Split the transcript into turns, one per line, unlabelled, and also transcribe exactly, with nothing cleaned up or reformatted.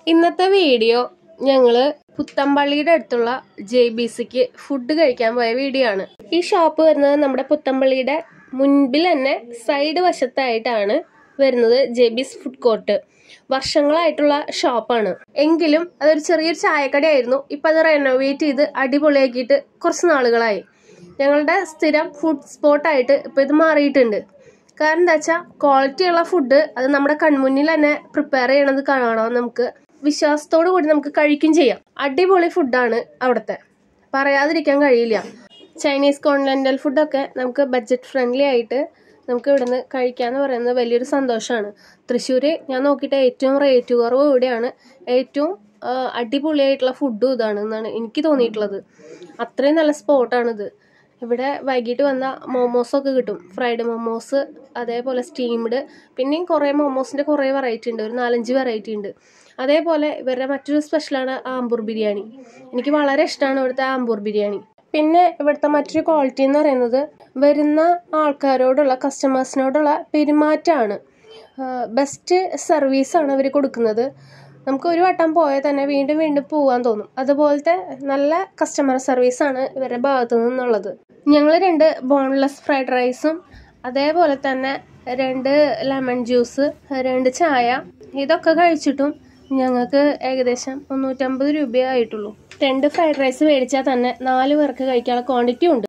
ഇന്നത്തെ വീഡിയോ ഞങ്ങൾ പുത്തമ്പള്ളിയുടെ അടുത്തുള്ള ജെ ബി സിക്ക് ഫുഡ് കഴിക്കാൻ പോയ വീഡിയോ ആണ്. ഈ ഷോപ്പ് വരുന്നത് നമ്മുടെ പുത്തമ്പള്ളിയുടെ മുൻപിൽ തന്നെ സൈഡ് വശത്തായിട്ടാണ് വരുന്നത്. ജെ ബിസ് ഫുഡ് കോർട്ട് വർഷങ്ങളായിട്ടുള്ള ഷോപ്പാണ്. എങ്കിലും അതൊരു ചെറിയൊരു ചായക്കടയായിരുന്നു. ഇപ്പം അത് റെനോവേറ്റ് ചെയ്ത് അടിപൊളിയാക്കിയിട്ട് കുറച്ച് നാളുകളായി. ഞങ്ങളുടെ സ്ഥിരം ഫുഡ് സ്പോട്ടായിട്ട് ഇപ്പം ഇത് മാറിയിട്ടുണ്ട്. കാരണം എന്താ വെച്ചാൽ ക്വാളിറ്റിയുള്ള ഫുഡ് അത് നമ്മുടെ കൺമുന്നിൽ തന്നെ പ്രിപ്പയർ ചെയ്യണത് കാണാം. നമുക്ക് വിശ്വാസത്തോടു കൂടി നമുക്ക് കഴിക്കും ചെയ്യാം. അടിപൊളി ഫുഡാണ് അവിടുത്തെ, പറയാതിരിക്കാൻ കഴിയില്ല. ചൈനീസ് കോണ്ടിനെന്റൽ ഫുഡൊക്കെ നമുക്ക് ബഡ്ജറ്റ് ഫ്രണ്ട്ലി ആയിട്ട് നമുക്ക് ഇവിടുന്ന് കഴിക്കാന്ന് പറയുന്നത് വലിയൊരു സന്തോഷമാണ്. തൃശ്ശൂർ ഞാൻ നോക്കിയിട്ട് ഏറ്റവും റേറ്റ് കുറവ് ഇവിടെയാണ്. ഏറ്റവും അടിപൊളിയായിട്ടുള്ള ഫുഡും ഇതാണ് എന്നാണ് എനിക്ക് തോന്നിയിട്ടുള്ളത്. അത്രയും നല്ല സ്പോട്ടാണിത്. ഇവിടെ വൈകിട്ട് വന്ന മോമോസൊക്കെ കിട്ടും. ഫ്രൈഡ് മോമോസ്, അതേപോലെ സ്റ്റീംഡ്, പിന്നെയും കുറേ മോമോസിൻ്റെ കുറേ വെറൈറ്റി ഉണ്ട്. ഒരു നാലഞ്ച് വെറൈറ്റി ഉണ്ട്. അതേപോലെ ഇവരുടെ മറ്റൊരു സ്പെഷ്യലാണ് ആമ്പൂർ ബിരിയാണി. എനിക്ക് വളരെ ഇഷ്ടമാണ് ഇവിടുത്തെ ആമ്പൂർ ബിരിയാണി. പിന്നെ ഇവിടുത്തെ മറ്റൊരു ക്വാളിറ്റി എന്ന് പറയുന്നത് വരുന്ന ആൾക്കാരോടുള്ള കസ്റ്റമേഴ്സിനോടുള്ള പെരുമാറ്റമാണ്. ബെസ്റ്റ് സർവീസാണ് അവർ കൊടുക്കുന്നത്. നമുക്ക് ഒരു വട്ടം പോയാൽ തന്നെ വീണ്ടും വീണ്ടും പോകാൻ തോന്നും. അതുപോലത്തെ നല്ല കസ്റ്റമർ സർവീസാണ് ഇവരുടെ ഭാഗത്തു നിന്നുള്ളത്. ഞങ്ങൾ രണ്ട് ബോൺലെസ് ഫ്രൈഡ് റൈസും അതേപോലെ തന്നെ രണ്ട് ലെമൺ ജ്യൂസ്, രണ്ട് ചായ, ഇതൊക്കെ കഴിച്ചിട്ടും ഞങ്ങൾക്ക് ഏകദേശം മുന്നൂറ്റമ്പത് രൂപയേ ആയിട്ടുള്ളൂ. രണ്ട് ഫ്രൈഡ് റൈസ് മേടിച്ചാൽ തന്നെ നാല് പേർക്ക് കഴിക്കാനുള്ള ക്വാണ്ടിറ്റി ഉണ്ട്.